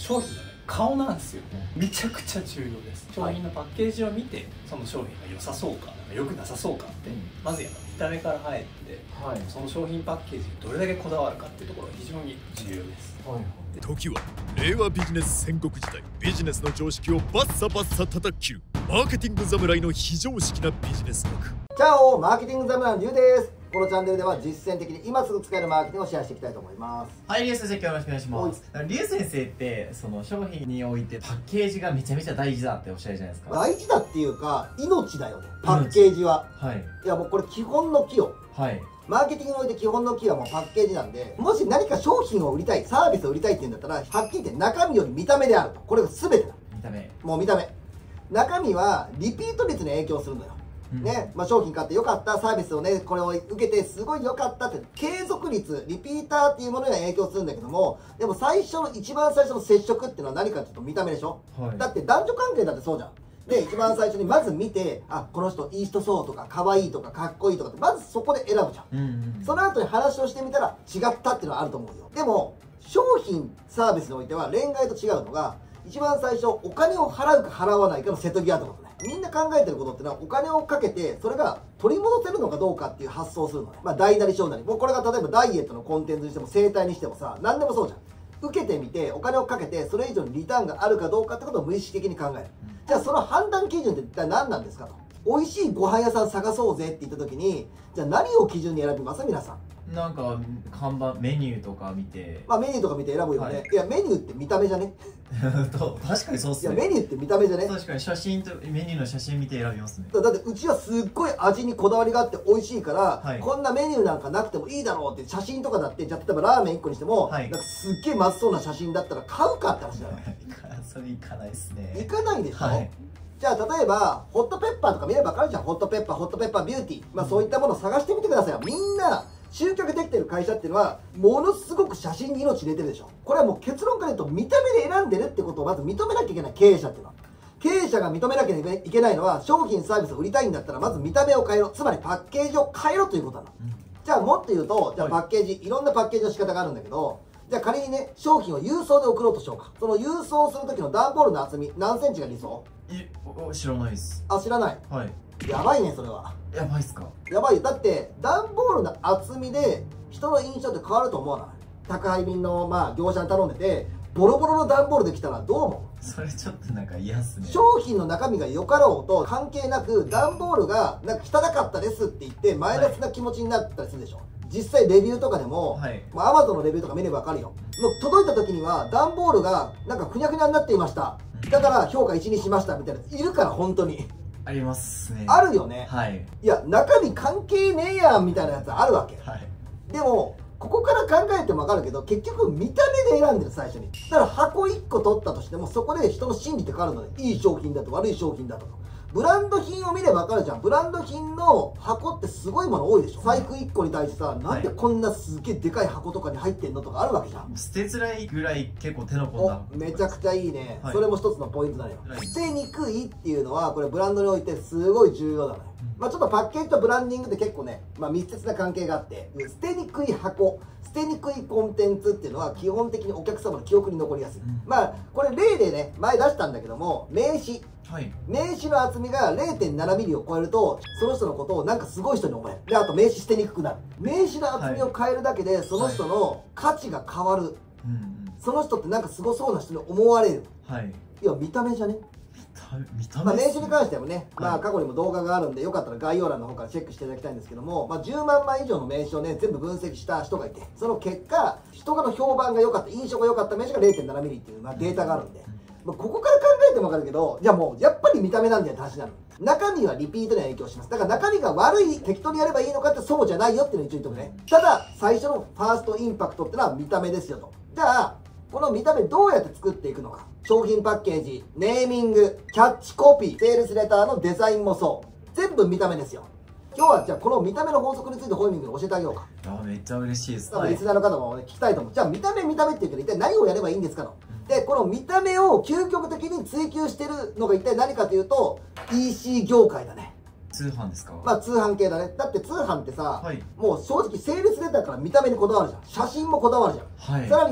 商品のね顔なんですよ。めちゃくちゃ重要です。商品のパッケージを見てその商品が良さそうか良くなさそうかってまずやっぱ見た目から入って、その商品パッケージにどれだけこだわるかっていうところが非常に重要です。 時は令和ビジネス戦国時代、ビジネスの常識をバッサバッサ叩き切るマーケティング侍の非常識なビジネス学。 チャオ、マーケティング侍のリュウです。このチャンネルでは実践的に今すぐ使えるマーケティングをシェアしていきたいと思います。 はい、リュウ先生、今日よろしくお願いします。リュウ先生ってその商品においてパッケージがめちゃめちゃ大事だっておっしゃるじゃないですか。 大事だっていうか命だよね、パッケージは。いやもうこれ基本の木よ。マーケティングにおいて基本の木はもうパッケージなんで、もし何か商品を売りたい、サービスを売りたいっていうんだったら、はっきり言って中身より見た目であると。これが全てだ。見た目。もう見た目。中身はリピート率に影響するのよ。ね、商品買ってよかった、サービスをね、これを受けてすごい良かったって、継続率、リピーターっていうものには影響するんだけども、でも一番最初の接触っていうのは何かちょっと見た目でしょ。だって男女関係だってそうじゃん。で、一番最初にまず見て、あ、この人いい人そうとか、可愛いとか、かっこいいとかって、まずそこで選ぶじゃん。その後に話をしてみたら違ったっていうのはあると思うよ。でも、商品、サービスにおいては恋愛と違うのが、一番最初、お金を払うか払わないかの瀬戸際ってことね。みんな考えてることってのは、お金をかけて、それが取り戻せるのかどうかっていう発想をするのね。大なり小なり。もうこれが例えばダイエットのコンテンツにしても、整体にしてもさ、何でもそうじゃん。受けてみて、お金をかけて、それ以上にリターンがあるかどうかってことを無意識的に考える。じゃあその判断基準って一体何なんですかと。美味しいご飯屋さん探そうぜって言った時に、じゃあ何を基準に選びます皆さん。 なんか看板メニューとか見て、 メニューとか見て選ぶよね。いやメニューって見た目じゃね。 確かにそうっすね。 いやメニューって見た目じゃね。 確かに写真とメニューの写真見て選びますね。 だってうちはすっごい味にこだわりがあって美味しいから、こんなメニューなんかなくてもいいだろうって写真とかだって、じゃあ例えばラーメン1個にしても、なんかすっげえまずそうな写真だったら買うかって話だよ。 それいかないっすね。 いかないでしょ。じゃあ例えばホットペッパーとか見れば分かるじゃん。ホットペッパービューティー、そういったものを探してみてくださいよ。みんな集客できてる会社っていうのはものすごく写真に命入れてるでしょ。これはもう結論から言うと見た目で選んでるってことをまず認めなきゃいけない。経営者っていうのは、経営者が認めなきゃいけないのは、商品サービスを売りたいんだったらまず見た目を変えろ、つまりパッケージを変えろということなの。じゃあもっと言うと、じゃあパッケージ、いろんなパッケージの仕方があるんだけど、じゃあ仮にね、商品を郵送で送ろうとしようか。その郵送する時の段ボールの厚み何センチが理想？ 知らないです。 あ、知らない。やばいね、それは。 やばいっすか？ やばいよ。だって段ボールの厚みで人の印象って変わると思わない？宅配便の業者に頼んでてボロボロの段ボールできたらどう思う？ それちょっとなんか嫌っすね。 商品の中身が良かろうと関係なく、段ボールがなんか汚かったですって言ってマイナスな気持ちになったりするでしょ。実際レビューとかでも、Amazon のレビューとか見れば分かるよ。もう届いた時には段ボールがなんかふにゃふにゃになっていました、だから評価1にしましたみたいなやついるから。本当にありますね。あるよね。 いや中身関係ねえやんみたいなやつあるわけ。でもここから考えても分かるけど、結局見た目で選んでる最初に。だから箱1個取ったとしても、そこで人の心理って変わるので、いい商品だと悪い商品だと。ブランド品を見れば分かるじゃん。ブランド品の箱ってすごいもの多いでしょ。財布1個に対してさ、なんでこんなすげえでかい箱とかに入ってんのとかあるわけじゃん。 捨てづらいぐらい結構手の込んだ。 めちゃくちゃいいね。それも一つのポイントなのよ。捨てにくいっていうのはこれブランドにおいてすごい重要なのよ。ちょっとパッケージとブランディングって結構ね、密接な関係があって、捨てにくい箱、捨てにくいコンテンツっていうのは基本的にお客様の記憶に残りやすい。これ例でね前出したんだけども、名刺の厚みが 0.7 ミリを超えるとその人のことをなんかすごい人に思える。であと名刺捨てにくくなる。名刺の厚みを変えるだけでその人の価値が変わる。その人ってなんかすごそうな人に思われる。いや見た目じゃね。名刺に関してもね、過去にも動画があるんで、よかったら概要欄の方からチェックしていただきたいんですけども、10万枚以上の名刺をね全部分析した人がいて、その結果人の評判が良かった、印象が良かった名刺が 0.7 ミリっていうデータがあるんで、ここから考えても分かるけど、じゃあもうやっぱり見た目なんだよって話になる。中身はリピートに影響します。だから中身が悪い、適当にやればいいのかってそうじゃないよっていうのを一応言っとくね。ただ最初のファーストインパクトってのは見た目ですよと。じゃあこの見た目どうやって作っていくのか。商品パッケージ、ネーミング、キャッチコピー、セールスレターのデザインもそう。全部見た目ですよ。今日はじゃあこの見た目の法則についてホイミングに教えてあげようか。 めっちゃ嬉しいです。 リスナーの方もね聞きたいと思う。じゃあ見た目って言うけど一体何をやればいいんですかと。でこの見た目を究極的に追求してるのが一体何かというと EC 業界だね。 通販ですか？ 通販系だね。だって通販ってさ、もう正直セールスレターから見た目にこだわるじゃん。写真もこだわるじゃん。さらには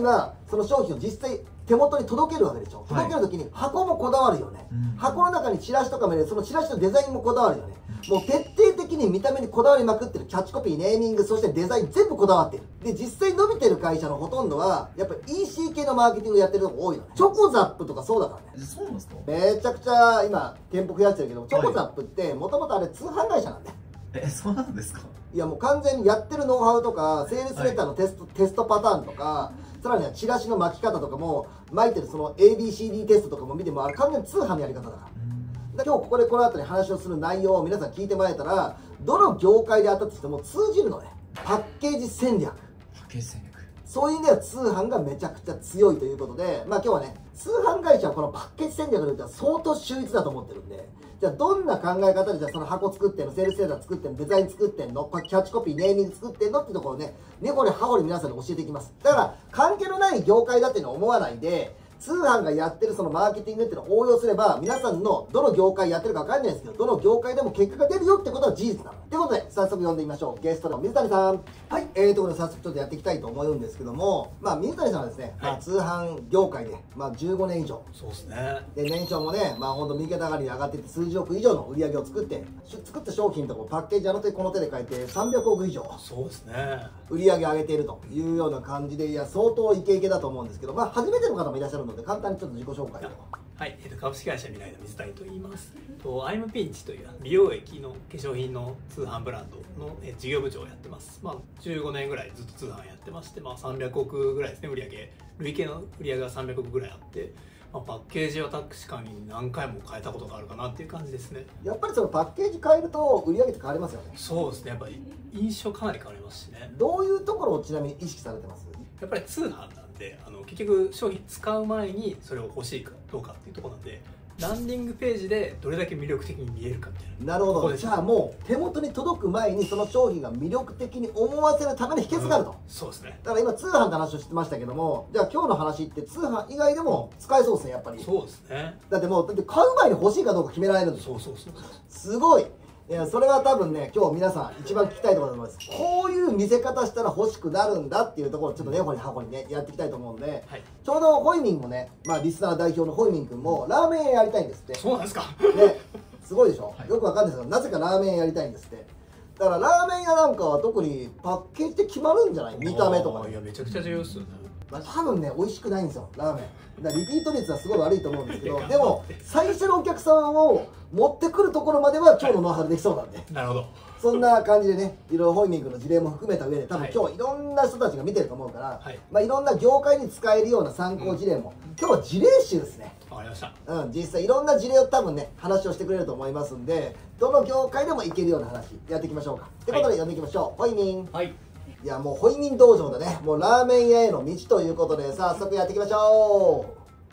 その商品を実際手元に届けるわけでしょ。届ける時に箱もこだわるよね、箱の中にチラシとかも入れて、そのチラシのデザインもこだわるよね。もう徹底的に見た目にこだわりまくってる。キャッチコピー、ネーミング、そしてデザイン全部こだわってる。で、実際伸びてる会社のほとんどはやっぱり EC 系のマーケティングやってるとこ多いのね。チョコザップとかそうだからね。 そうなんですか？ めちゃくちゃ今店舗増やしてるけど、チョコザップってもともとあれ通販会社なんだよ。 そうなんですか？ いやもう完全にやってるノウハウとかセールスレターのテストパターンとか、さらにはチラシの巻き方とかも巻いてるその ABCD テストとかも見ても、あれ完全に通販のやり方だから。今日ここでこの後に話をする内容を皆さん聞いてもらえたら、どの業界であったとしても通じるのね。パッケージ戦略、そういう意味では通販がめちゃくちゃ強いということで、まあ今日はね、通販会社はこのパッケージ戦略によっては相当秀逸だと思ってるんで、じゃあどんな考え方でじゃあその箱作ってんの、セールスレター作ってんの、デザイン作ってんの、キャッチコピー、ネーミング作ってんのっていうところをね、根掘り葉掘り皆さんに教えていきます。だから関係のない業界だっていうのは思わないで、通販がやってるそのマーケティングっていうのを応用すれば、皆さんのどの業界やってるか分かんないですけど、どの業界でも結果が出るよってことは事実なの。ということで、早速呼んでみましょう。ゲストの水谷さん。はい。ということで、早速ちょっとやっていきたいと思うんですけども、まあ、水谷さんはですね、まあ、通販業界で、まあ、15年以上。 そうですね。 で、年商もね、まあ、ほんと右肩上がりに上がっていって、数十億以上の売り上げを作った商品とかパッケージあの手この手で書いて、300億以上。 そうですね。 売り上げ上げているというような感じで、いや、相当イケイケだと思うんですけど、まあ、初めての方もいらっしゃるので、簡単にちょっと自己紹介を。 はい、株式会社未来の水谷と言います。アイムピンチという美容液の化粧品の通販ブランドの事業部長をやってます。まあ、15年ぐらいずっと通販やってまして、まあ、300億ぐらいですね、累計の売り上げが300億ぐらいあって、まあ、パッケージは確かに何回も変えたことがあるかなっていう感じですね。 やっぱりそのパッケージ変えると売り上げって変わりますよね。 そうですね、やっぱり印象かなり変わりますしね。 どういうところをちなみに意識されてます？ やっぱり通販なんで、結局商品使う前にそれを欲しいかどうかっていうところなんで、ランディングページでどれだけ魅力的に見えるかみたいな。 なるほど。じゃあもう手元に届く前にその商品が魅力的に思わせるための秘訣があると、 そうですね。 だから今通販って話をしてましたけども、じゃあ今日の話って通販以外でも使えそうですね、やっぱり。 そうですね。 だって買う前に欲しいかどうか決められるんですよ。 そうすごい。いや、それは多分ね、今日皆さん一番聞きたいところだと思います。こういう見せ方したら欲しくなるんだっていうところをちょっと根掘り葉掘りね、やっていきたいと思うんで、はい、ちょうどホイミンもね、まあリスナー代表のホイミン君もラーメン屋やりたいんですって。 そうなんですか。 ね、すごいでしょ、 はい、 よくわかんないですけど、なぜかラーメン屋やりたいんですって。だからラーメン屋なんかは特にパッケージで決まるんじゃない？見た目とか、ね。 いや、めちゃくちゃ重要っすよね。 多分ね、美味しくないんですよ、ラーメン。だからリピート率はすごい悪いと思うんですけど、でも、最初のお客さんを持ってくるところまでは今日のノウハウでできそうなんで。 なるほど。 そんな感じでね、いろいろホイミングの事例も含めた上で、多分今日いろんな人たちが見てると思うから、はい、まあいろんな業界に使えるような参考事例も、今日は事例集ですね。 わかりました。 実際いろんな事例を多分ね、話をしてくれると思いますんで、どの業界でもいけるような話、やっていきましょうか。ってことで、読んでいきましょう。ホイミン。はい。いや、もうホイミン道場だね。もうラーメン屋への道ということで、早速やっていきましょ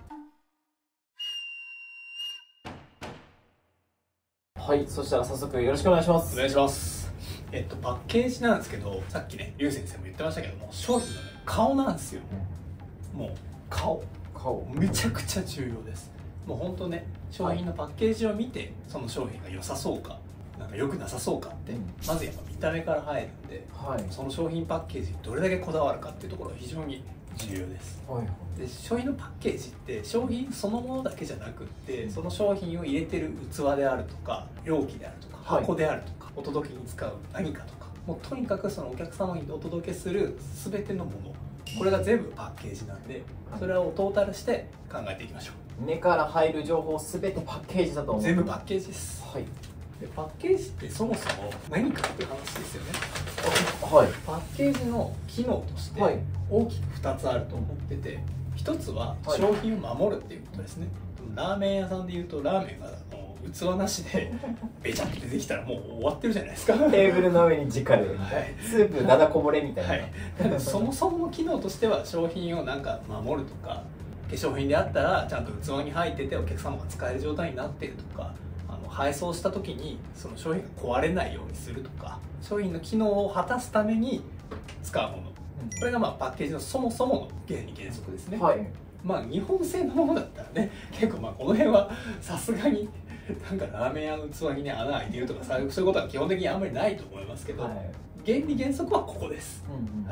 う。はい、そしたら早速よろしくお願いします。 お願いします。パッケージなんですけど、さっきね、リュウ先生も言ってましたけども、商品のね、顔なんですよ。もう顔めちゃくちゃ重要です。もう本当ね、商品のパッケージを見て、その商品が良さそうか、なんか良くなさそうかって、まずやっぱ見た目から入るんで、その商品パッケージにどれだけこだわるかっていうところが非常に重要です。で、商品のパッケージって商品そのものだけじゃなくって、その商品を入れてる器であるとか、容器であるとか、箱であるとか、お届けに使う何かとか、もうとにかくそのお客様にお届けする全てのもの、これが全部パッケージなんで、それをトータルして考えていきましょう。 目から入る情報すべてパッケージだと思う。 全部パッケージです。はい。で、パッケージってそもそも何かっていう話ですよね。はい。パッケージの機能として大きく2つあると思ってて、1つは商品を守るっていうことですね。ラーメン屋さんでいうとラーメンが器なしでべちゃって出てきたらもう終わってるじゃないですか。 テーブルの上に直でスープだだこぼれみたいな。 はい、そもそもの機能としては商品をなんか守るとか、化粧品であったらちゃんと器に入っててお客様が使える状態になっているとか、配送した時にその商品が壊れないようにするとか、商品の機能を果たすために使うもの、これがまあパッケージのそもそもの原則ですね。はい、まあ日本製のものだったらね、結構まあこの辺はさすがになんかラーメン屋の器にね穴開いてるとかそういうことは基本的にあんまりないと思いますけど、はい、原理原則はここです。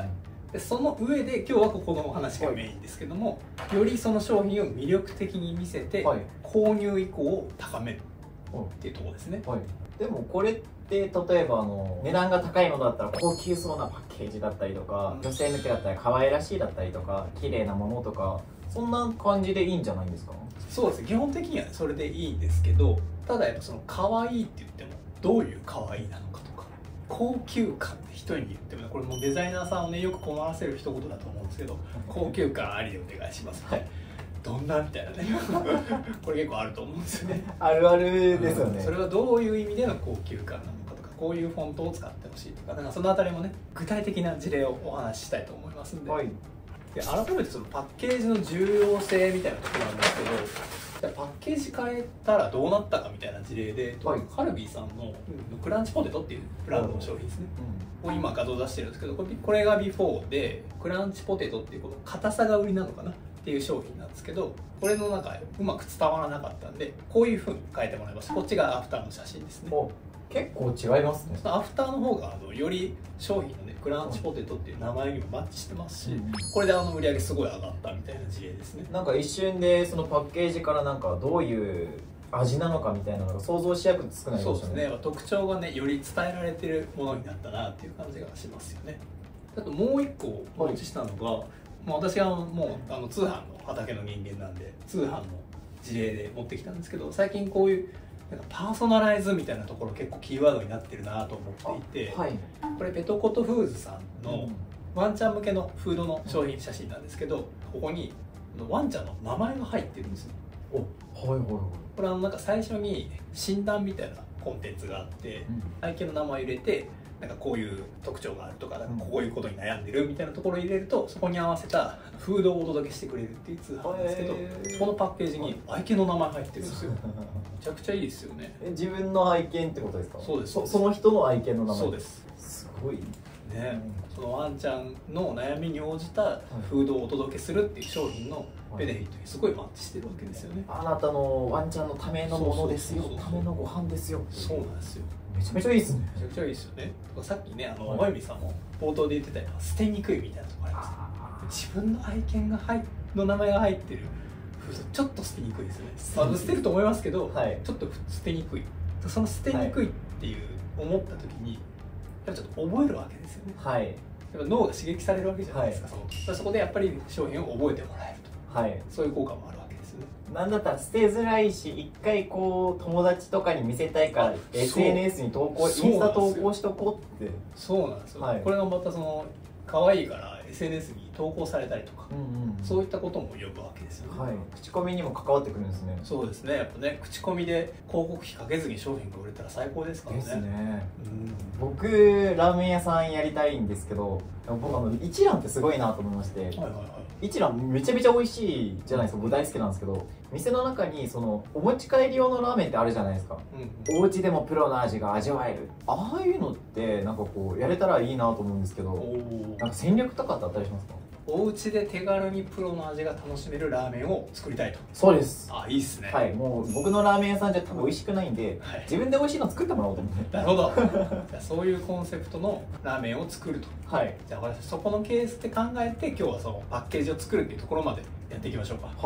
でその上で今日はここのお話がメインですけども、よりその商品を魅力的に見せて、購入意向を高めるっていうところですね。 でもこれって例えば値段が高いものだったら高級そうなパッケージだったりとか、女性向けだったら可愛らしいだったりとか綺麗なものとか、そんな感じでいいんじゃないんですか？ そうですね、基本的にはそれでいいんですけど、ただやっぱその可愛いって言ってもどういう可愛いなのかとか、高級感って一人に言ってもね、これもうデザイナーさんをねよく困らせる一言だと思うんですけど、高級感ありでお願いします、どんなみたいなねこれ結構あると思うんですよね。 あるあるですよね。 それはどういう意味での高級感なのかとか、こういうフォントを使ってほしいとか、だからそのあたりもね具体的な事例をお話ししたいと思いますんで、で改めてそのパッケージの重要性みたいなところなんですけど、じゃあパッケージ変えたらどうなったかみたいな事例で、カルビーさんのクランチポテトっていうブランドの商品ですね、を今画像出してるんですけど、これがビフォーで、クランチポテトっていうこの硬さが売りなのかなっていう商品なんですけど、これの中でうまく伝わらなかったんで、こういう風に変えてもらいます。こっちがアフターの写真ですね。 結構違いますね。 そのアフターの方がより商品のねクランチポテトっていう名前にもマッチしてますし、これで売り上げすごい上がったみたいな事例ですね。 なんか一瞬でそのパッケージからなんかどういう味なのかみたいなのが想像しやすくないですかね。 そうですね、特徴がねより伝えられてるものになったなっていう感じがしますよね。あともう一個お持ちしたのが、私はもう通販の畑の人間なんで通販の事例で持ってきたんですけど、最近こういうなんかパーソナライズみたいなところ結構キーワードになってるなと思っていて、これペトコトフーズさんのワンちゃん向けのフードの商品写真なんですけど、ここにワンちゃんの名前が入ってるんですよ。これなんか最初に診断みたいなコンテンツがあって、愛犬の名前を入れて、なんかこういう特徴があるとか、なんかこういうことに悩んでるみたいなところを入れると、そこに合わせたフードをお届けしてくれるっていう通販なんですけど、そこのパッケージに愛犬の名前入ってるんですよ。めちゃくちゃいいですよね。 自分の愛犬ってことですか？ そうです。 その人の愛犬の名前。 そうです。 すごいね。そのワンちゃんの悩みに応じたフードをお届けするっていう商品のベネフィットにすごいマッチしてるわけですよね。 あなたのワンちゃんのためのものですよ、ためのご飯ですよ。 そうなんですよ。 めちゃめちゃいいですね。 めちゃくちゃいいですよね。さっきねまゆみさんも冒頭で言ってたような捨てにくいみたいなところあります。自分の愛犬がの名前が入ってるフードちょっと捨てにくいですよね。捨てると思いますけど、ちょっと捨てにくい。その捨てにくいっていう思った時にやっぱちょっと覚えるわけですよね。やっぱ脳が刺激されるわけじゃないですか。そこでやっぱり商品を覚えてもらえると、そういう効果もあるわけですよね。 なんだったら捨てづらいし、一回こう友達とかに見せたいから SNS に投稿、インスタ投稿しとこうって。 そうなんですよ。これがまたその可愛いから SNS に投稿されたりとか、そういったことも呼ぶわけですよね。 口コミにも関わってくるんですね。 そうですね。やっぱね、口コミで広告費かけずに商品が売れたら最高ですからね。 ですね。僕ラーメン屋さんやりたいんですけど、僕一蘭ってすごいなと思いまして。一蘭めちゃめちゃ美味しいじゃないですか。僕大好きなんですけど、店の中にそのお持ち帰り用のラーメンってあるじゃないですか。お家でもプロの味が味わえる。ああいうのってなんかこうやれたらいいなと思うんですけど、なんか戦略とかってあったりしますか？ お家で手軽にプロの味が楽しめるラーメンを作りたいと。 そうです。 いいっすね。 もう僕のラーメン屋さんじゃ多分美味しくないんで、自分で美味しいの作ってもらおうと思って。 なるほど。じゃあそういうコンセプトのラーメンを作ると。じゃあ私そこのケースで考えて、今日はそのパッケージを作るっていうところまでやっていきましょうか。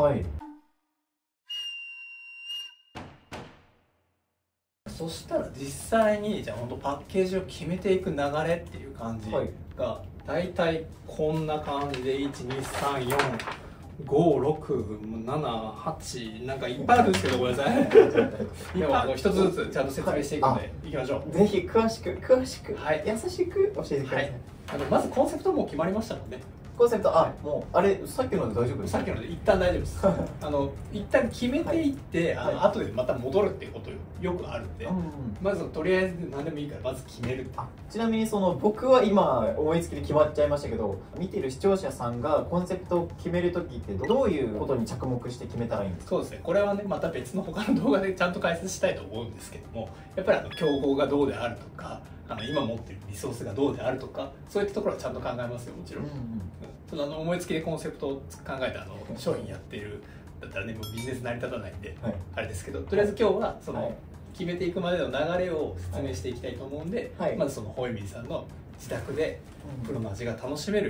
そしたら実際にじゃあ本当パッケージを決めていく流れっていう感じが大体こんな感じで、123456788なんかいっぱいあるんですけど、ごめんなさい。でも一つずつちゃんと説明していくのでいきましょう。 ぜひ詳しく優しく教えてください。 まずコンセプトもう決まりましたもんね。 コンセプトもうあれさっきので大丈夫です。 さっきので一旦大丈夫です。一旦決めていって後でまた戻るっていうことよくあるんで、まずとりあえず何でもいいからまず決める。 ちなみにその僕は今思いつきで決まっちゃいましたけど、見てる視聴者さんがコンセプトを決める時ってどういうことに着目して決めたらいいんですか？ そうですね、これはねまた別の他の動画でちゃんと解説したいと思うんですけども、やっぱり競合がどうであるとか、今持ってるリソースがどうであるとか、そういったところはちゃんと考えますよ、もちろん。その思いつきでコンセプトを考えた商品やっているだったらね、もうビジネス成り立たないんで、あれですけど、とりあえず今日はその決めていくまでの流れを説明していきたいと思うんで、まずそのホイミーさんの自宅でプロの味が楽しめる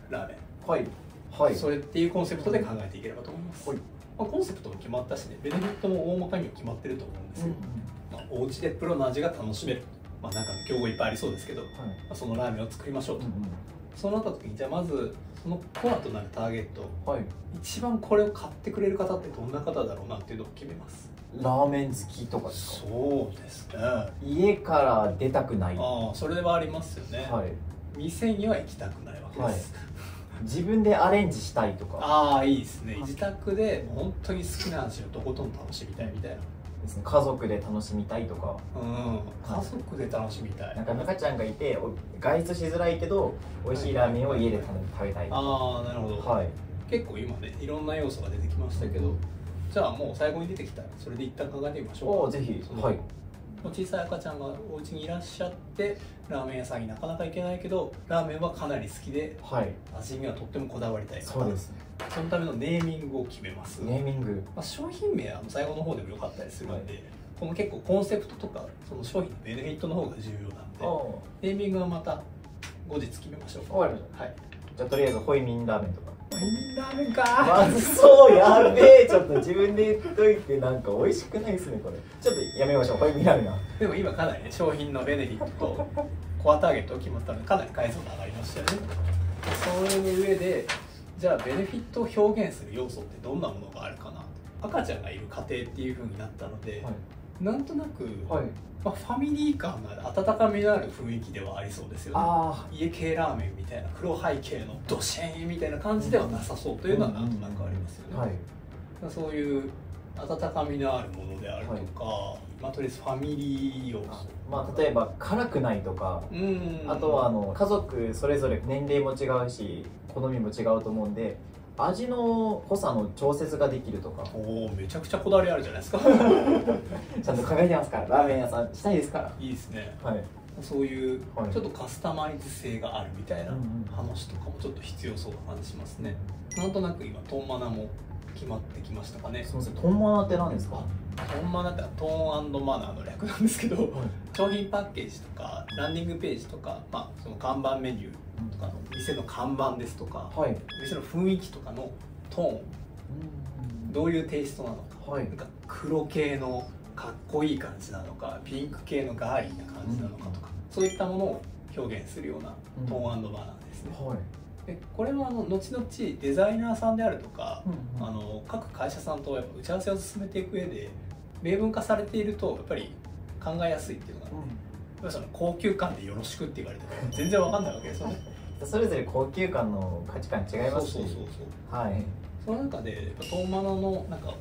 ラーメン。それっていうコンセプトで考えていければと思います。コンセプトも決まったしね、ベネフィットも大まかには決まってると思うんですよ。お家でプロの味が楽しめる、なんか競合いっぱいありそうですけど、そのラーメンを作りましょうと。そうなった時に、じゃあまずそのコアとなるターゲット、一番これを買ってくれる方ってどんな方だろうなっていうのを決めます。 ラーメン好きとかですか？ そうですね。 家から出たくない。 それはありますよね。店には行きたくないわけです。 自分でアレンジしたいとか。 いいですね。自宅で本当に好きな味をとことん楽しみたいみたいなですね。家族で楽しみたいとか。 家族で楽しみたい。 なんか中ちゃんがいて外出しづらいけど美味しいラーメンを家で食べたい。 なるほど。結構今ね、いろんな要素が出てきましたけど、じゃあもう最後に出てきたらそれで一旦考えてみましょうか。 ぜひ。 小さい赤ちゃんがお家にいらっしゃって、ラーメン屋さんになかなか行けないけどラーメンはかなり好きで、味にはとってもこだわりたい方。 そうです。 そのためのネーミングを決めます。 ネーミング、 商品名は最後の方でもよかったりするので、この結構コンセプトとかその商品のベネフィットの方が重要なんで、ネーミングはまた後日決めましょうか。 わかりました。じゃあとりあえずホイミンラーメンとか。 ホイミンラーメンか。 まずそうやべえ、ちょっと自分で言っといてなんか美味しくないですねこれ。ちょっとやめましょう、ホイミンラーメンは。 でも今かなりね、商品のベネフィットとコアターゲットが決まったのでかなり解像度上がりましたよね。そういう上で、じゃあベネフィットを表現する要素ってどんなものがあるかな。赤ちゃんがいる家庭っていう風になったので、なんとなく、ファミリー感がある、温かみのある雰囲気ではありそうですよね。家系ラーメンみたいな黒背景のドシェーンみたいな感じではなさそうというのはなんとなくありますよね。そういう温かみのあるものであるとか、とりあえずファミリー要素、 例えば辛くないとか、あとは家族それぞれ年齢も違うし好みも違うと思うんで、味の濃さの調節ができるとか。 めちゃくちゃこだわりあるじゃないですか。 ちゃんと考えてますから、ラーメン屋さんしたいですから。 いいですね。そういうちょっとカスタマイズ性があるみたいな話とかもちょっと必要そうな感じしますね。なんとなく今トンマナも決まってきましたかね。 すみません、トンマナって何ですか？ トンマナってトーン&マナーの略なんですけど、商品パッケージとかランディングページとか、その看板メニューとかの店の看板ですとか、店の雰囲気とかのトーン、どういうテイストなのか、なんか黒系のかっこいい感じなのか、ピンク系のガーリーな感じなのかとか、そういったものを表現するようなトーン&マナーですね。でこれは後々デザイナーさんであるとか、各会社さんとやっぱ打ち合わせを進めていく上で明文化されているとやっぱり考えやすいっていうのがあって、その高級感でよろしくって言われても全然わかんないわけですよね。 それぞれ高級感の価値観違いますし、 その中でトンマナのなんか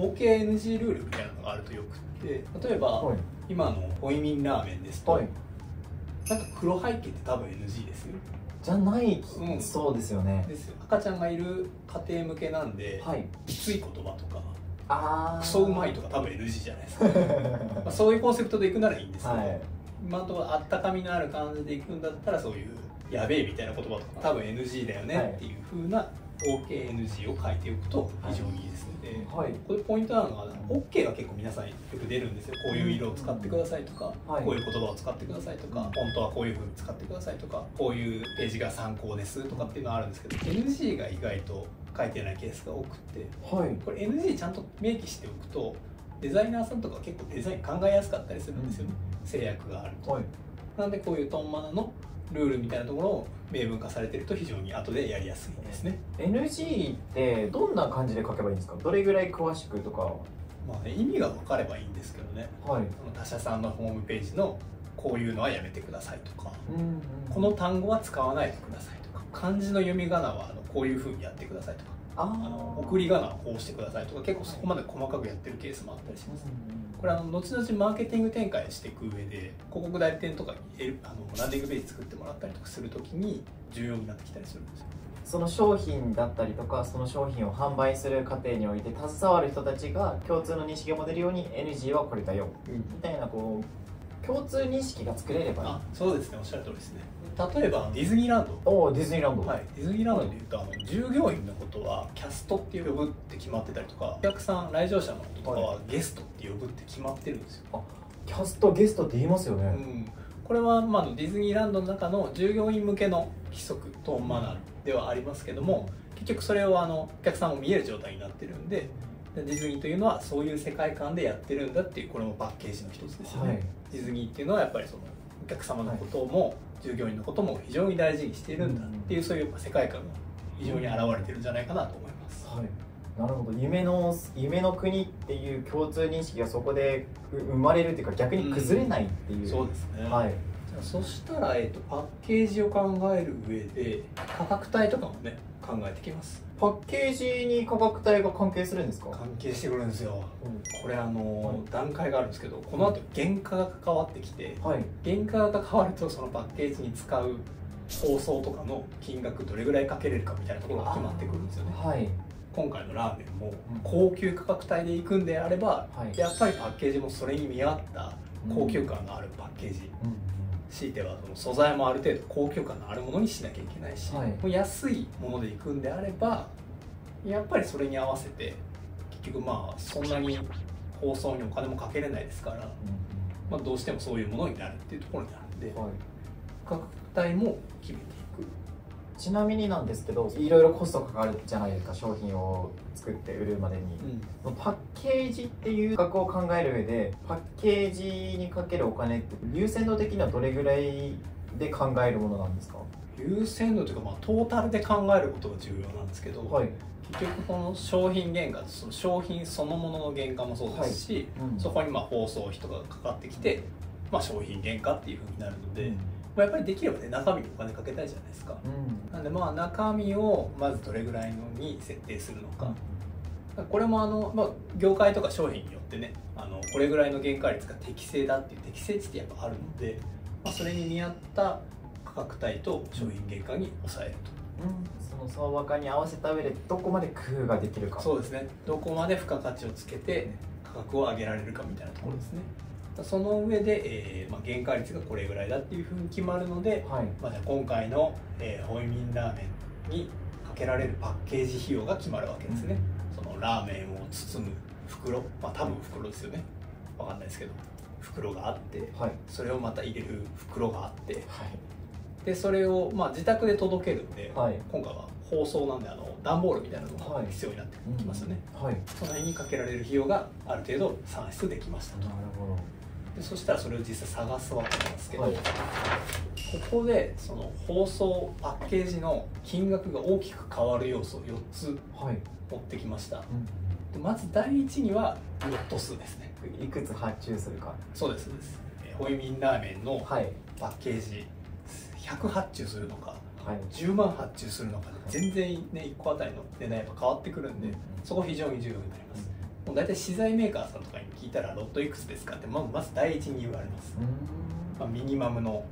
OKNG ルールみたいなのがあるとよくって、例えば今のホイミンラーメンですと、なんか黒背景って多分 NG ですよ。 じゃない、そうですよね。 赤ちゃんがいる家庭向けなんで、きつい言葉とかクソうまいとか多分 NG じゃないですか。そういうコンセプトでいくならいいんですけど、今のところあったかみのある感じでいくんだったら、そういうやべえみたいな言葉とか多分 NG だよねっていう風な OKNG を書いておくと非常にいいですので、これポイントなのが OK が結構皆さんよく出るんですよ。こういう色を使ってくださいとか、こういう言葉を使ってくださいとか、フォントはこういう風に使ってくださいとか、こういうページが参考ですとかっていうのはあるんですけど、 NG が意外と書いてないケースが多くて、これ NG ちゃんと明記しておくとデザイナーさんとか結構デザイン考えやすかったりするんですよね、制約があると。なんでこういうトンマナのルールみたいなところを明文化されてると非常に後でやりやすいですね。 NG ってどんな感じで書けばいいんですか？どれぐらい詳しくとか。 意味が分かればいいんですけどね、他社さんのホームページのこういうのはやめてくださいとか、この単語は使わないでくださいとか、漢字の読み仮名はこういうふうにやってくださいとか、送り仮名はこうしてくださいとか、結構そこまで細かくやってるケースもあったりします。これ後々マーケティング展開していく上で広告代理店とかにランディングページ作ってもらったりとかするときに重要になってきたりするんですよ。 その商品だったりとか、その商品を販売する過程において携わる人たちが共通の認識を持てるように NG はこれだよ、みたいな共通認識が作れればいい。 そうですね、おっしゃる通りですね。例えばディズニーランド。 ディズニーランド。 ディズニーランドでいうと従業員のことはキャストって呼ぶって決まってたりとか、お客さん来場者のこととかはゲストって呼ぶって決まってるんですよ。 キャストゲストって言いますよね。 これはディズニーランドの中の従業員向けの規則とマナーではありますけども、結局それをお客さんも見える状態になってるんで、ディズニーというのはそういう世界観でやってるんだっていう、これもパッケージの一つですよね。ディズニーっていうのはやっぱりそのお客様のことも従業員のことも非常に大事にしているんだっていう、そういう世界観が非常に現れてるんじゃないかなと思います。 なるほど。夢の国っていう共通認識がそこで生まれるっていうか、逆に崩れないっていう、 そうですね。じゃあそしたら、パッケージを考える上で価格帯とかもね考えてきます。 パッケージに価格帯が関係するんですか？ 関係してくるんですよ。これ段階があるんですけど、この後原価が関わってきて、原価が関わるとそのパッケージに使う包装とかの金額どれぐらいかけれるかみたいなところが決まってくるんですよね。今回のラーメンも高級価格帯で行くんであれば、やっぱりパッケージもそれに見合った高級感のあるパッケージ、強いてはその素材もある程度高級感のあるものにしなきゃいけないし、もう安いもので行くんであればやっぱりそれに合わせて、結局そんなに包装にお金もかけれないですから、どうしてもそういうものになるっていうところになるんで、価格帯も決めていく。 ちなみになんですけど、いろいろコストかかるじゃないですか、商品を作って売るまでに。パッケージっていう価格を考える上で、パッケージにかけるお金って優先度的にはどれぐらいで考えるものなんですか？ 優先度というか、トータルで考えることが重要なんですけど、結局この商品原価、その商品そのものの原価もそうですし、そこに包装費とかがかかってきて、商品原価っていうふうになるので、やっぱりできればね、中身にお金かけたいじゃないですか。なんで中身をまずどれぐらいのに設定するのか、これも業界とか商品によってね、これぐらいの原価率が適正だっていう適正値ってやっぱあるので、それに見合った価格帯と商品原価に抑えると。 その相場価に合わせた上でどこまで工夫ができるか。 そうですね。どこまで付加価値をつけて価格を上げられるかみたいなところですね。その上で、原価率がこれぐらいだっていうふうに決まるので、じゃあ今回の、ホイミンラーメンにかけられるパッケージ費用が決まるわけですね。そのラーメンを包む袋、多分袋ですよね。わかんないですけど、袋があって、それをまた入れる袋があって、でそれを自宅で届けるんで、今回は包装なんで段ボールみたいなのが必要になってきますよね。その辺にかけられる費用がある程度算出できましたと。でそしたらそれを実際探すわけなんですけど、ここでその包装パッケージの金額が大きく変わる要素を4つ持ってきました。でまず第一にはロット数ですね。 いくつ発注するか。 そうです。ホイミンラーメンのパッケージ100発注するのか、10万発注するのかで全然ね1個あたりの値段やっぱ変わってくるんで、そこ非常に重要になります。もう大体資材メーカーさんとかに聞いたらロットいくつですかってまず第一に言われます。ミニマムの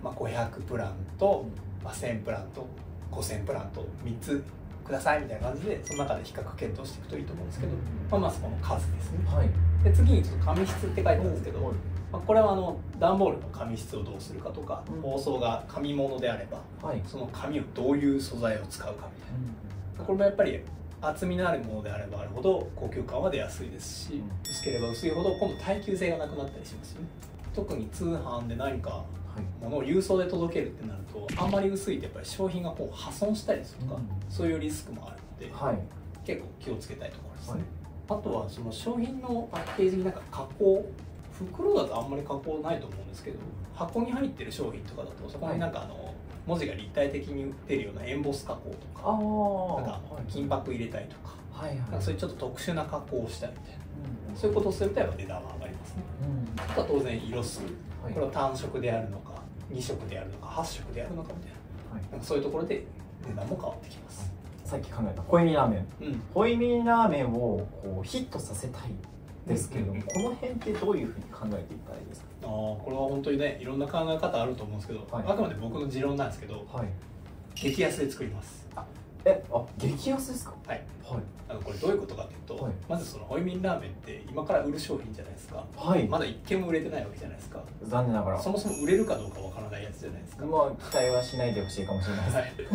500プランと1000プランと5000プランと3つくださいみたいな感じで、その中で比較検討していくといいと思うんですけど、まずこの数ですね。で次にちょっと紙質って書いてあるんですけど、これは段ボールの紙質をどうするかとか、包装が紙物であれば、その紙をどういう素材を使うかみたいな、これもやっぱり厚みのあるものであればあるほど高級感は出やすいですし、薄ければ薄いほど今度耐久性がなくなったりしますよね。特に通販で何か物を郵送で届けるってなると、あんまり薄いとやっぱり商品が破損したりするとか、そういうリスクもあるので、結構気をつけたいところですね。あとはその商品のパッケージに加工、袋だとあんまり加工ないと思うんですけど、箱に入ってる商品とかだとそこに文字が立体的に出るようなエンボス加工とか、金箔入れたりとか、そういうちょっと特殊な加工をしたりみたいな、そういうことをするとやっぱ値段は上がりますね。あとは当然色数、これは単色であるのか2色であるのか8色であるのかみたいな、そういうところで値段も変わってきます。 さっき考えたホイミンラーメン、ホイミンラーメンをヒットさせたいですけれども、この辺ってどういうふうに考えていったらいいですか？ これは本当にね、いろんな考え方あると思うんですけど、あくまで僕の持論なんですけど、激安で作ります。 激安ですか？ これどういうことかというと、まずそのホイミンラーメンって今から売る商品じゃないですか。まだ一件も売れてないわけじゃないですか。 残念ながらそもそも売れるかどうかわからないやつじゃないですか。 期待はしないでほしいかもしれないです。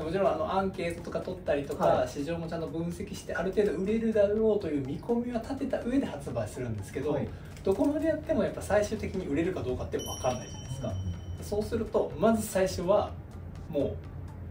もちろんアンケートとか取ったりとか、市場もちゃんと分析してある程度売れるだろうという見込みは立てた上で発売するんですけど、どこまでやってもやっぱ最終的に売れるかどうかって分かんないじゃないですか。そうするとまず最初はもう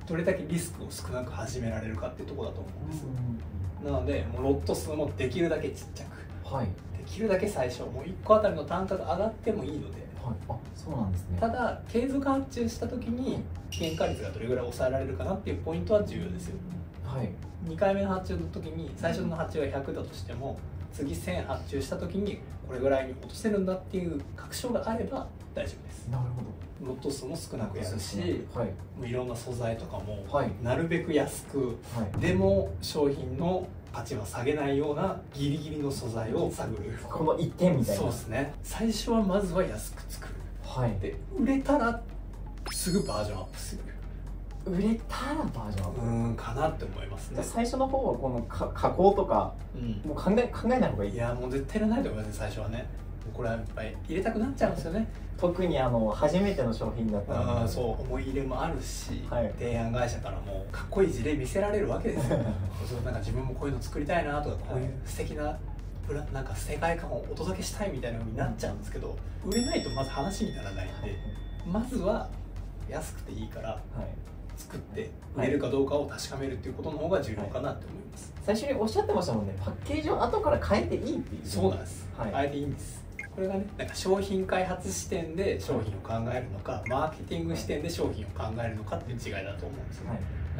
どれだけリスクを少なく始められるかっていうところだと思うんです。なのでもうロット数もできるだけちっちゃく、はい、できるだけ最初もう1個あたりの単価が上がってもいいので、 はい、あ、そうなんですね。 ただ継続発注した時に原価率がどれぐらい抑えられるかなっていうポイントは重要ですよ。はい、2回目の発注の時に最初の発注が100だとしても、次1000発注した時にこれぐらいに落とせるんだっていう確証があれば大丈夫です。 なるほど。 ロット数も少なくやるし、はい、もういろんな素材とかもなるべく安く、はい、でも商品の価値は下げないようなギリギリの素材を探る。 この1点みたいな。 そうですね。最初はまずは安く作る。はい、で売れたらすぐバージョンアップする。 売れたらバージョンアップかなって思いますね。 じゃあ最初の方はこの加工とか、もう考えない方がいい。 いやもう絶対いらないと思いますね。最初はね。これはやっぱり入れたくなっちゃうんですよね。 特に初めての商品だったら、 そう思い入れもあるし、はい、提案会社からもかっこいい事例見せられるわけですよ。そうなんか自分もこういうの作りたいなとか、こういう素敵ななんか世界観をお届けしたいみたいなのになっちゃうんですけど、売れないとまず話にならないんで、まずは安くていいから、はい、作って売れるかどうかを確かめるっていうことの方が重要かなって思います。 最初におっしゃってましたもんね。パッケージを後から変えていいっていう。 そうなんです。はい、変えていいんです。これがね、なんか商品開発視点で商品を考えるのか、マーケティング視点で商品を考えるのかっていう違いだと思うんですよ。はい、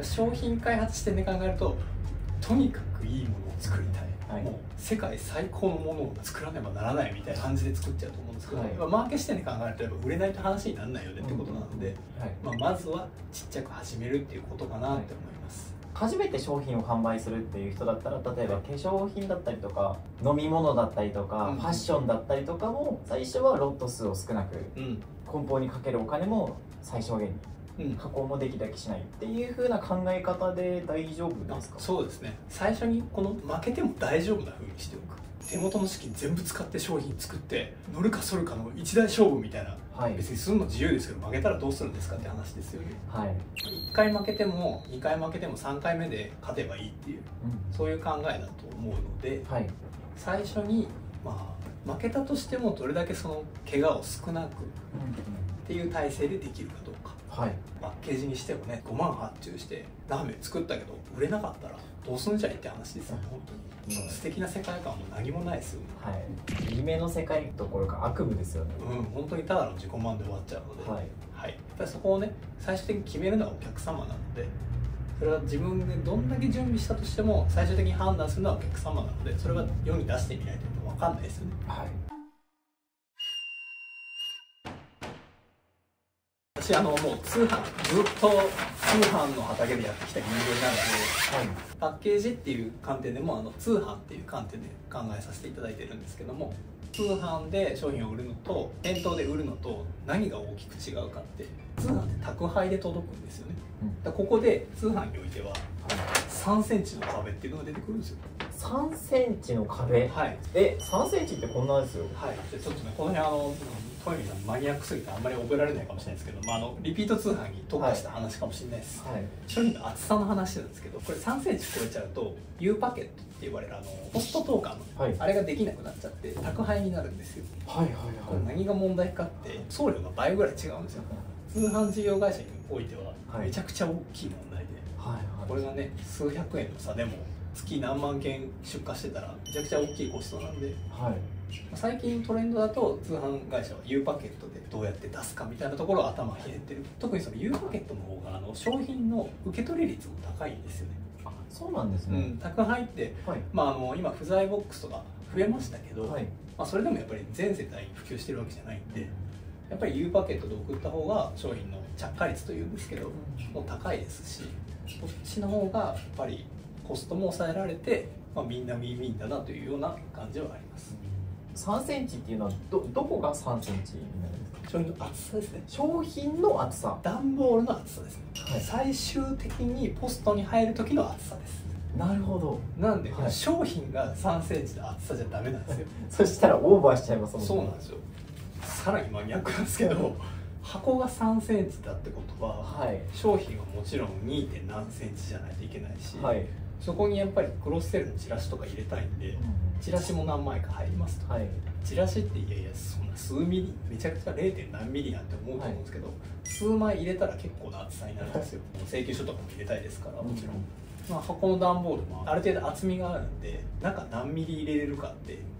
商品開発視点で考えると、とにかくいいものを作りたい、はい、もう世界最高のものを作らねばならないみたいな感じで作っちゃうと思うんですけど、はい、マーケ視点で考えるとやっぱ売れないと話にならないよねってことなので、まずはちっちゃく始めるっていうことかなって思います。 初めて商品を販売するっていう人だったら、例えば化粧品だったりとか飲み物だったりとか、ファッションだったりとかも最初はロット数を少なく、梱包にかけるお金も最小限に、加工もできるだけしないっていう風な考え方で大丈夫ですか？ そうですね。最初にこの負けても大丈夫な風にしておく。手元の資金全部使って商品作って乗るか反るかの一大勝負みたいな、はい、別にするの自由ですけど、負けたらどうするんですかって話ですよね。はい、1回負けても2回負けても3回目で勝てばいいっていう、そういう考えだと思うので、はい、最初に負けたとしてもどれだけその怪我を少なくっていう体制でできるかどうか。はい、パッケージにしてもね、5万発注してラーメン作ったけど売れなかったらどうすんじゃいって話ですよね。本当に素敵な世界観も何もないですよね。はい、 夢の世界どころか悪夢ですよね。 本当にただの自己満で終わっちゃうので、はい、はい、やっぱりそこをね最終的に決めるのはお客様なので、それは自分でどんだけ準備したとしても最終的に判断するのはお客様なので、それは世に出してみないと分かんないですよね。はい、私もう通販ずっと通販の畑でやってきた人間なので、はい、パッケージっていう観点でも通販っていう観点で考えさせていただいてるんですけども、通販で商品を売るのと店頭で売るのと何が大きく違うかって、通販って宅配で届くんですよね。だここで通販においては3センチの壁っていうのが出てくるんですよ。 3センチの壁、はい、3センチってこんなですよ。 はい、じゃちょっとね、この辺トイレさんマニアックすぎてあんまり覚えられないかもしれないですけど、リピート通販に特化した話かもしれないです。はい、商品の厚さの話なんですけど、これ3センチ超えちゃうと U パケットって言われるポスト投函の、はい、あれができなくなっちゃって宅配になるんですよ。はいはいはい。これ何が問題かって送料が倍ぐらい違うんですよ。通販事業会社においてはめちゃくちゃ大きい問題で、はいはい、これがね数百円の差でも月何万件出荷してたらめちゃくちゃ大きいコストなんで、はい、最近トレンドだと通販会社は U パケットでどうやって出すかみたいなところを頭ひねってる。特にその U パケットの方が商品の受け取り率も高いんですよね。 あ、そうなんですね。 宅配って、はい、今不在ボックスとか増えましたけど、はい、それでもやっぱり全世帯に普及してるわけじゃないんで、やっぱり U パケットで送った方が商品の着荷率というんですけども高いですし、こっちの方がやっぱりコストも抑えられて、みんなウィンウィンだなというような感じはあります。 3センチっていうのはどこが3センチになるんですか？ 商品の厚さですね。 商品の厚さ、 段ボールの厚さですね。はい、最終的にポストに入る時の厚さです。 なるほど。 なんで、はい、商品が3センチの厚さじゃダメなんですよ。 そしたらオーバーしちゃいますもんね。 そうなんですよ。さらにマニアックなんですけど箱が3センチだってことは、はい、商品はもちろん 2. 何センチじゃないといけないし、はい、 そこにやっぱりクロスセルのチラシとか入れたいんで、チラシも何枚か入りますと、チラシっていやいやそんな数ミリめちゃくちゃ 0. 何ミリなんて思うと思うんですけど、数枚入れたら結構な厚さになるんですよ請求書とかも入れたいですからもちろん、まあ、箱の段ボールもある程度厚みがあるんで中何ミリ入れれるかって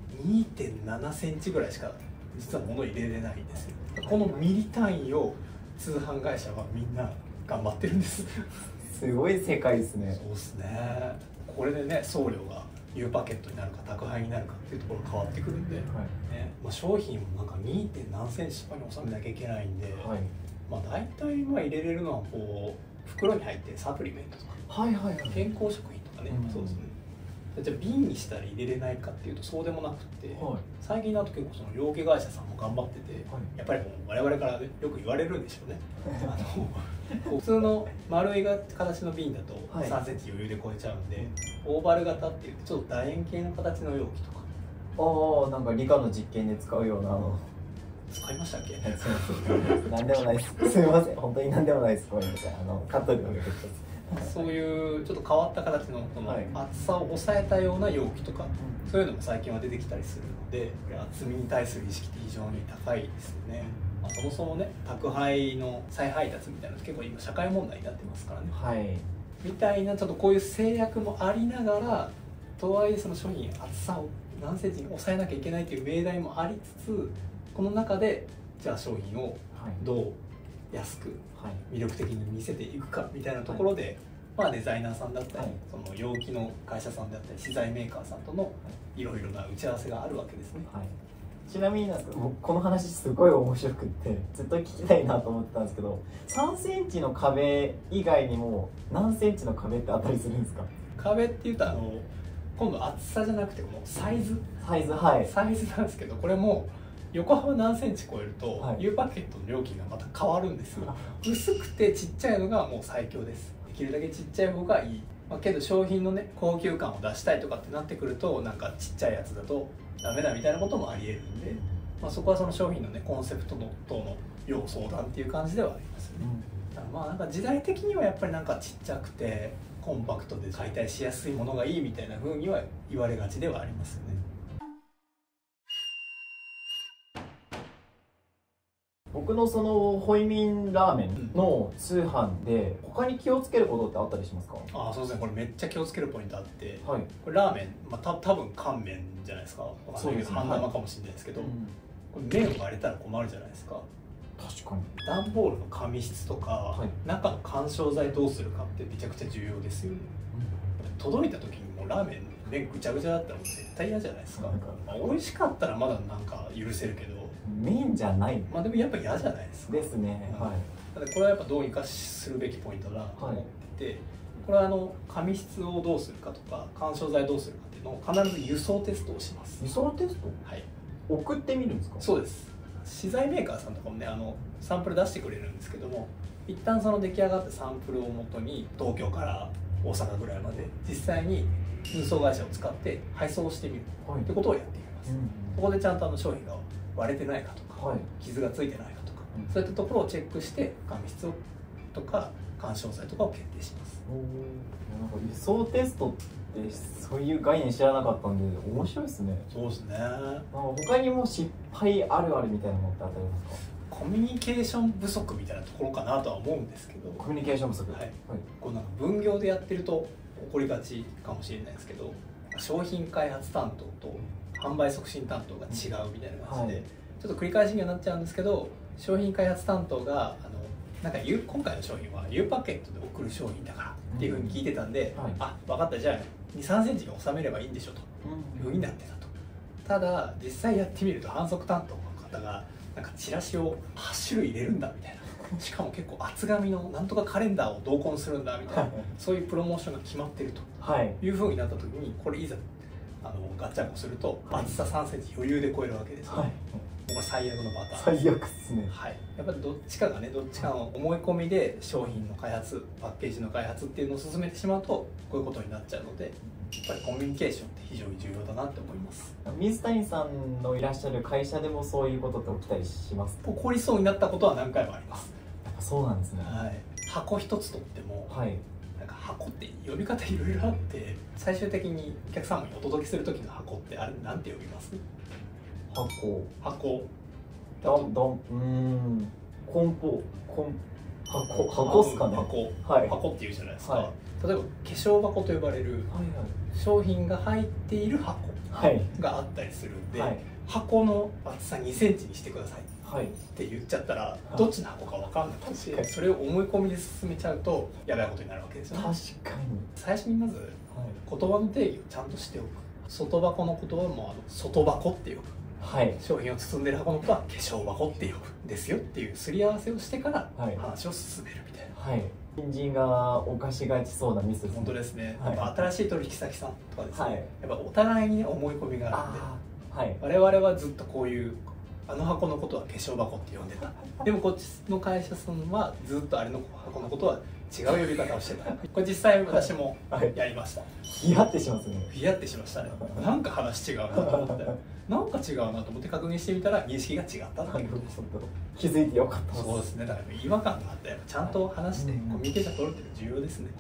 2.7 センチぐらいしか実は物入れれないんですよ。このミリ単位を通販会社はみんな頑張ってるんですすごい世界ですね。 そうですね。これでね送料がUパケットになるか宅配になるかっていうところ変わってくるんで、ねまあ、商品もなんか 2. 何センチとかに収めなきゃいけないんで、まあ、大体まあ入れれるのはこう袋に入ってるサプリメントとか、健康食品とかね、そうですね。じゃあ瓶にしたら入れれないかっていうとそうでもなくて、最近だと結構その養鶏会社さんも頑張ってて、やっぱりもう我々から、ね、よく言われるんでしょうね普通の丸い形の瓶だと3センチ余裕で超えちゃうんで、オーバル型っていうちょっと楕円形の形の容器とか、 なんか理科の実験で使うような使いましたっけ？ 何でもないです。すみません、本当に何でもないです。ごめんなさい。カットでお願いします。 そういうちょっと変わった形のこの厚さを抑えたような容器とか、そういうのも最近は出てきたりするので、厚みに対する意識って非常に高いですよね。まあ、そもそもね宅配の再配達みたいなの結構今社会問題になってますからね、みたいなちょっとこういう制約もありながらとはいえその商品厚さを何センチに抑えなきゃいけないという命題もありつつ、この中でじゃあ商品をどう安く魅力的に見せていくかみたいなところで、まあ、デザイナーさんだったり、その容器の会社さんだったり資材メーカーさんとのいろいろな打ち合わせがあるわけですね。 ちなみになんですけど、僕この話すごい面白くってずっと聞きたいなと思ってたんですけど、3センチの壁以外にも何センチの壁ってあったりするんですか？ 壁っていうと今度厚さじゃなくてもサイズサイズなんですけど、これも横幅何センチ超えると、U パケットの料金がまた変わるんですよ。薄くてちっちゃいのがもう最強です。できるだけちっちゃい方がいい。まあ、けど商品のね高級感を出したいとかってなってくると、なんかちっちゃいやつだとダメだみたいなこともありえるんで、まあ、そこはその商品のねコンセプトとの要相談っていう感じではありますね。だからまあなんか時代的にはやっぱりなんかちっちゃくてコンパクトで解体しやすいものがいいみたいな風には言われがちではありますよね。 僕のそのホイミンラーメンの通販で他に気をつけることってあったりしますか？ そうですね、これめっちゃ気をつけるポイントあって、これラーメン、まあ、多分乾麺じゃないですか。そうですね、半生かもしれないですけど、これ麺割れたら困るじゃないですか。 確かに段ボールの紙質とか、中の緩衝材どうするかってめちゃくちゃ重要ですよね。届いた時にもうラーメン麺ぐちゃぐちゃだったらもう絶対嫌じゃないですか。まあ、美味しかったらまだなんか許せるけど、 麺じゃない、 まあでもやっぱ嫌じゃないですか。 ですね。 これはやっぱどうにかするべきポイントだと思ってて、これは紙質をどうするかとか緩衝材どうするかっていうのを必ず輸送テストをします。 輸送テスト？送ってみるんですか？ そうです。資材メーカーさんとかもねサンプル出してくれるんですけども、一旦その出来上がったサンプルをもとに東京から大阪ぐらいまで実際に運送会社を使って配送してみるってことをやっています。そこでちゃんと商品が割れてないかとか、傷がついてないかとか、そういったところをチェックして紙質とか緩衝材とかを決定します。 なんか輸送テストってそういう概念知らなかったんで面白いですね。 そうですね。 他にも失敗あるあるみたいなのってあったりますか？ コミュニケーション不足みたいなところかなとは思うんですけど。 コミュニケーション不足。 こうなんか分業でやってると起こりがちかもしれないですけど、商品開発担当と販売促進担当が違うみたいな感じで、ちょっと繰り返しにはなっちゃうんですけど、商品開発担当がなんか今回の商品は U パケットで送る商品だからっていうふうに聞いてたんで、分かった、じゃあ 2,3 センチに収めればいいんでしょというふうになってたと。ただ実際やってみると販促担当の方がなんかチラシを8種類入れるんだみたいな、しかも結構厚紙のなんとかカレンダーを同梱するんだみたいな、そういうプロモーションが決まってるというふうになった時に、これいざガッチャンコすると厚さ3センチ余裕で超えるわけですよね。これ最悪のパターン。 最悪っすね。 やっぱりどっちかの思い込みで商品の開発、パッケージの開発っていうのを進めてしまうとこういうことになっちゃうので、やっぱりコミュニケーションって非常に重要だなって思います。 水谷さんのいらっしゃる会社でもそういうことって起きたりしますか？ 起こりそうになったことは何回もあります。 やっぱそうなんですね。 箱一つとっても、 なんか箱って呼び方いろいろあって、最終的にお客様にお届けする時の箱ってあれなんて呼びます？箱箱っすかね。箱っていうじゃないですか。例えば化粧箱と呼ばれる商品が入っている箱があったりするんで、箱の厚さ2センチにしてくださいって言っちゃったら、どっちの箱か分かんなくて、それを思い込みで進めちゃうとやばいことになるわけですよね。 確かに。最初にまず言葉の定義をちゃんとしておく。外箱の言葉も外箱って呼ぶ。商品を包んでる箱のことは化粧箱って呼ぶですよっていうすり合わせをしてから話を進めるみたいな。 新人が犯しがちそうなミスですね。 本当ですね。やっぱ新しい取引先さんとかですね、やっぱお互いに思い込みがあるんで、我々はずっとこういうあの箱のことは化粧箱って呼んでた。でもこっちの会社さんはずっとあれの箱のことは違う呼び方をしてた。これ実際私もやりました。 ヒヤってしますね。 ヒヤってしましたね。なんか話違うなと思って、なんか違うなと思って確認してみたら認識が違ったっていうことです。 気づいてよかったです。 そうですね。だから違和感があってやっぱちゃんと話してコミュニケーション取るって重要ですね。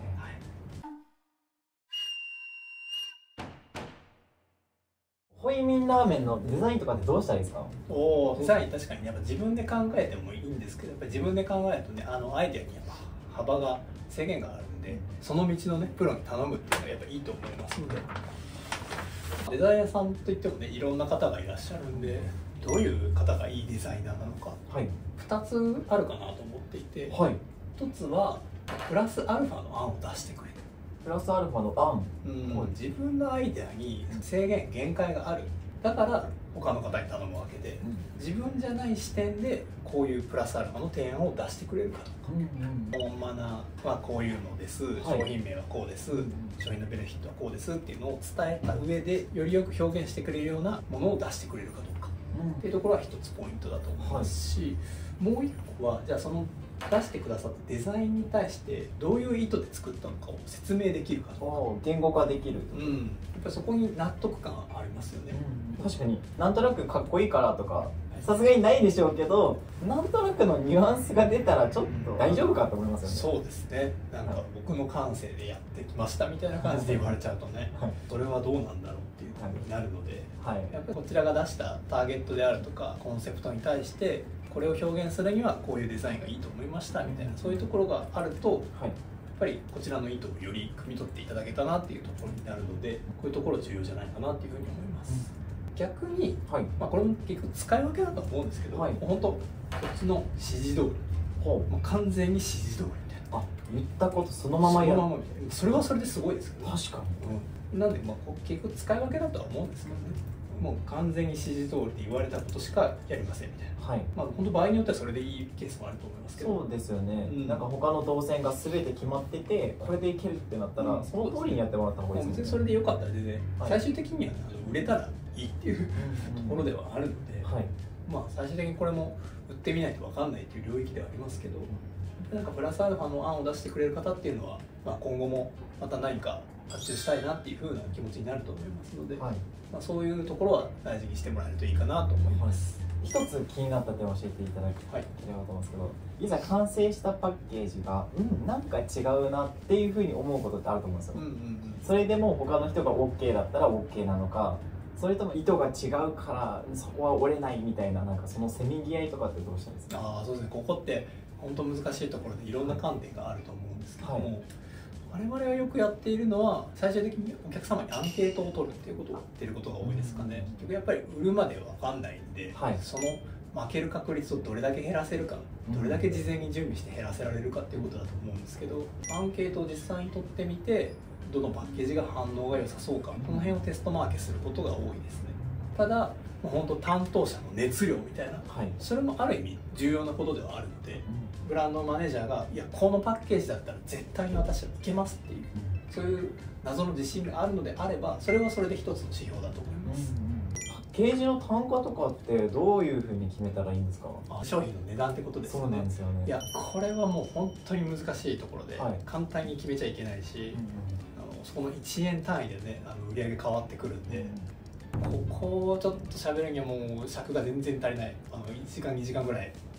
ホイミンラーメンのデザインとかってどうしたらいいですか？ デザイン確かにやっぱ自分で考えてもいいんですけど、やっぱり自分で考えるとね、アイデアにやっぱ幅が制限があるんで、その道のねプロに頼むっていうのがやっぱいいと思いますので、デザイナーさんといってもねいろんな方がいらっしゃるんで、どういう方がいいデザイナーなのか、2つあるかなと思っていて、1つはプラスアルファの案を出してくれる。 プラスアルファの案、 自分のアイデアに制限限界がある、だから他の方に頼むわけで、自分じゃない視点でこういうプラスアルファの提案を出してくれるかとか、本マナーはこういうのです、商品名はこうです、商品のベネフィットはこうですっていうのを伝えた上でよりよく表現してくれるようなものを出してくれるかどうかっていうところは一つポイントだと思いますし、もう一個はじゃあその出してくださったデザインに対してどういう意図で作ったのかを説明できるかとか、 言語化できる、 やっぱりそこに納得感がありますよね。 確かになんとなくかっこいいからとかさすがにないでしょうけど、なんとなくのニュアンスが出たらちょっと大丈夫かと思いますよね。 そうですね。なんか僕の感性でやってきましたみたいな感じで言われちゃうとね、それはどうなんだろうっていう風になるので、やっぱりこちらが出したターゲットであるとかコンセプトに対してこれを表現するにはこういうデザインがいいと思いましたみたいな、そういうところがあると、やっぱりこちらの意図をより汲み取っていただけたなっていうところになるので、こういうところ重要じゃないかなっていうふうに思います。逆に、これも結局使い分けだと思うんですけど、本当こっちの指示通り、もう完全に指示通りみたいな、 言ったことそのままやる、 それはそれですごいですけど、 確かに、なんで結局使い分けだとは思うんですけどね。もう完全に指示通りで言われたことしかやりませんみたいな、本当場合によってはそれでいいケースもあると思いますけど。 そうですよね、なんか他の動線が全て決まっててこれでいけるってなったら、その通りにやってもらった方がいいですね。 別にそれでよかったら全然、最終的には売れたらいいっていうところではあるので、最終的にこれも売ってみないと分かんないっていう領域ではありますけど、なんかプラスアルファの案を出してくれる方っていうのは、今後もまた何か発注したいなっていう風な気持ちになると思いますので、そういうところは大事にしてもらえるといいかなと思います。 一つ気になった点を教えていただければと思うんですけど、いざ完成したパッケージがなんか違うなっていう風に思うことってあると思うんですよ。それでも他の人が OK だったら OK なのか、それとも意図が違うからそこは折れないみたいな、なんかそのせめぎ合いとかってどうしたんですか？ そうですね。ここって本当難しいところでいろんな観点があると思うんですけども、我々がよくやっているのは最終的にお客様にアンケートを取るっていうことをやってることが多いですかね。結局やっぱり売るまで分かんないんで、その負ける確率をどれだけ減らせるか、どれだけ事前に準備して減らせられるかっていうことだと思うんですけど、アンケートを実際に取ってみてどのパッケージが反応が良さそうか、この辺をテストマーケすることが多いですね。ただ本当担当者の熱量みたいな、それもある意味重要なことではあるので、ブランドマネージャーがいやこのパッケージだったら絶対に私はいけますっていう、そういう謎の自信があるのであれば、それはそれで一つの指標だと思います。 パッケージの単価とかってどういうふうに決めたらいいんですか？ 商品の値段ってことですよね。 そうなんですよね。 いやこれはもう本当に難しいところで、簡単に決めちゃいけないし、そこの1円単位でね売り上げ変わってくるんで、ここをちょっと喋るにはもう尺が全然足りない。1時間2時間ぐらい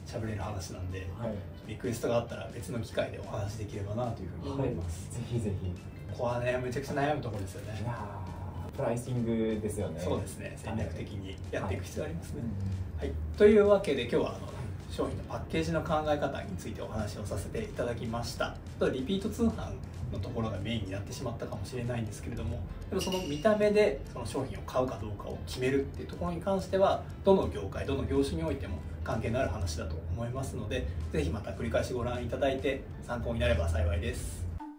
喋れる話なんで、リクエストがあったら別の機会でお話できればなというふうに思います。 ぜひぜひ。 ここはねめちゃくちゃ悩むところですよね。 いやプライシングですよね。 そうですね、戦略的にやっていく必要がありますね。はい、というわけで今日は商品のパッケージの考え方についてお話をさせていただきました。リピート通販のところがメインになってしまったかもしれないんですけれども、でもその見た目でその商品を買うかどうかを決めるっていうところに関してはどの業界どの業種においても関係のある話だと思いますので、ぜひまた繰り返しご覧いただいて参考になれば幸いです。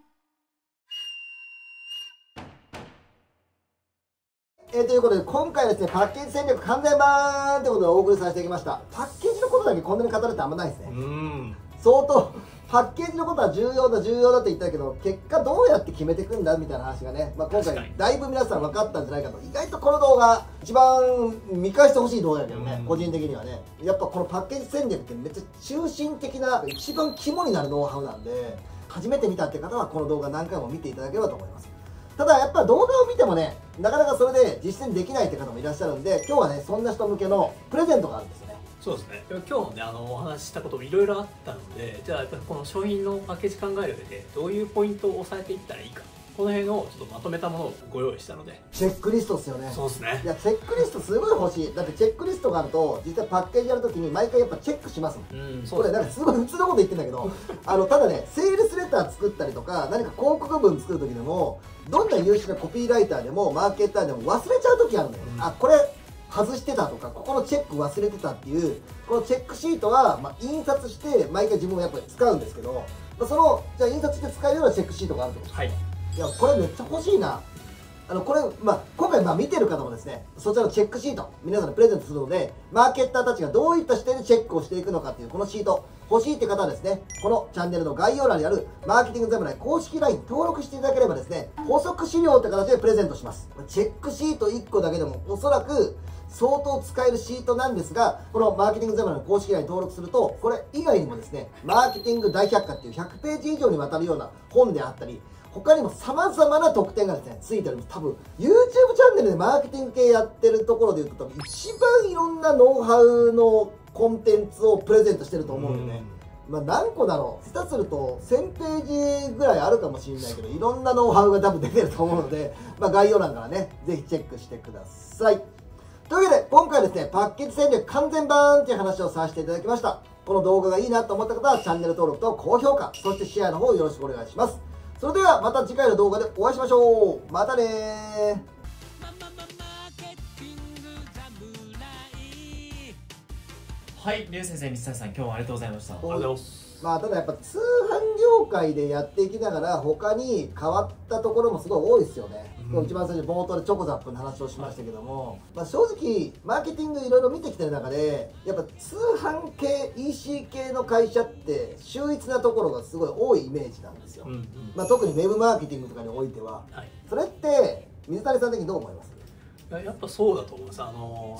ということで今回はですねパッケージ戦略完全版ということでお送りさせていただきました。パッケージのことだけこんなに語るってあんまないですね。相当パッケージのことは重要だって言ったけど、結果どうやって決めていくんだみたいな話がね、今回だいぶ皆さん分かったんじゃないかと。意外とこの動画一番見返してほしい動画だけどね、個人的にはねやっぱこのパッケージ戦略ってめっちゃ中心的な一番肝になるノウハウなんで、初めて見たって方はこの動画何回も見ていただければと思います。ただやっぱ動画を見てもねなかなかそれで実践できないって方もいらっしゃるんで、今日はねそんな人向けのプレゼントがあるんですよね。 そうですね、今日のねお話ししたこともいろいろあったので、じゃあやっぱりこの商品のパッケージ考える上でどういうポイントを押さえていったらいいか、この辺をちょっとまとめたものをご用意したので。 チェックリストですよね。 そうですね。 いやチェックリストすごい欲しい。だってチェックリストがあると実際パッケージやるときに毎回やっぱチェックしますもん。これなんかすごい普通のこと言ってんだけどただねセールスレター作ったりとか何か広告文作る時でもどんな優秀なコピーライターでもマーケッターでも忘れちゃう時あるのよ。あこれ外してたとかここのチェック忘れてたっていうこのチェックシートは、印刷して毎回自分もやっぱり使うんですけど、そのじゃあ印刷して使えるようなチェックシートがあるってことです。いやこれめっちゃ欲しいな。これ今回見てる方もですねそちらのチェックシート皆さんにプレゼントするので、マーケッターたちがどういった視点でチェックをしていくのかっていうこのシート欲しいって方はですね、このチャンネルの概要欄にあるマーケティング侍公式 LINE 登録していただければですね、補足資料って形でプレゼントします。チェックシート1個だけでもおそらく相当使えるシートなんですが、このマーケティング侍の公式 LINE 登録するとこれ以外にもですね、マーケティング大百科っていう100ページ以上にわたるような本であったり、他にも様々な特典がですねついております。多分 YouTube チャンネルでマーケティング系やってるところでいうと一番いろんなノウハウのコンテンツをプレゼントしてると思うんでね、何個だろう、下手すると1000ページぐらいあるかもしれないけど、いろんなノウハウが多分出てると思うので、概要欄からねぜひチェックしてください。というわけで今回はですねパッケージ戦略完全版っていう話をさせていただきました。この動画がいいなと思った方はチャンネル登録と高評価、そしてシェアの方よろしくお願いします。それではまた次回の動画でお会いしましょう。またねはい、リュウ先生、水谷さん、今日もありがとうございました。ありがとうございます。 ただやっぱ通販業界でやっていきながら他に変わったところもすごい多いですよね。一番最初冒頭でチョコザップの話をしましたけども、正直マーケティングいろいろ見てきてる中でやっぱ通販系 EC 系の会社って秀逸なところがすごい多いイメージなんですよ。特にウェブマーケティングとかにおいては、それって水谷さん的にどう思います？ やっぱそうだと思います。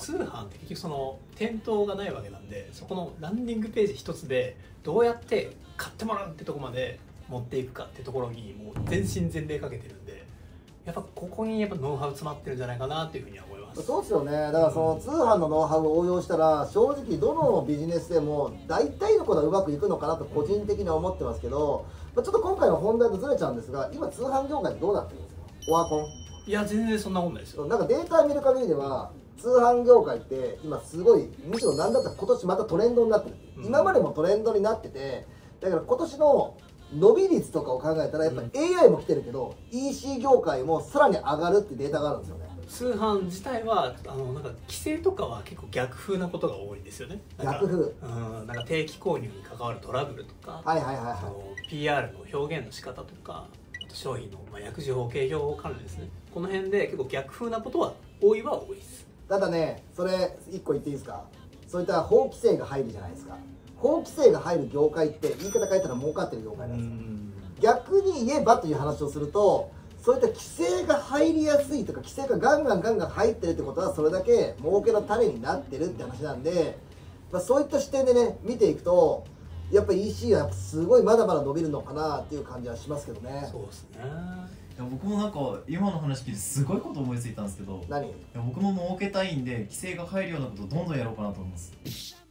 通販って結局その店頭がないわけなんで、そこのランディングページ一つでどうやって買ってもらうってとこまで持っていくかってところにもう全身全霊かけてるんで、やっぱここにやっぱノウハウ詰まってるんじゃないかなっていうふうには思います。 そうですよね。だからその通販のノウハウを応用したら正直どのビジネスでも大体のことはうまくいくのかなと個人的には思ってますけど、ちょっと今回の本題とずれちゃうんですが、今通販業界ってどうなってるんですか？オワコン？ いや全然そんなことないですよ。 なんかデータ見る限りでは通販業界って今すごい、むしろ何だったら今年またトレンドになってる、今までもトレンドになってて、だから今年の伸び率とかを考えたらやっぱ AI も来てるけど、EC 業界もさらに上がるってデータがあるんですよね。 通販自体はなんか規制とかは結構逆風なことが多いんですよね。 逆風、 なんか定期購入に関わるトラブルとか、PR の表現の仕方とか、商品の薬事法景評関連ですね、この辺で結構逆風なことは多いです。ただね、それ1個言っていいですか？そういった法規制が入るじゃないですか。法規制が入る業界って言い方変えたら儲かってる業界なんですよ。逆に言えばという話をすると、そういった規制が入りやすいとか規制がガンガン入ってるってことはそれだけ儲けの種になってるって話なんで、そういった視点でね見ていくとやっぱ EC はやっぱすごいまだまだ伸びるのかなっていう感じはしますけどね。 そうですね。 いや僕もなんか今の話聞いてすごいこと思いついたんですけど、 何？ 僕も儲けたいんで規制が入るようなことをどんどんやろうかなと思います。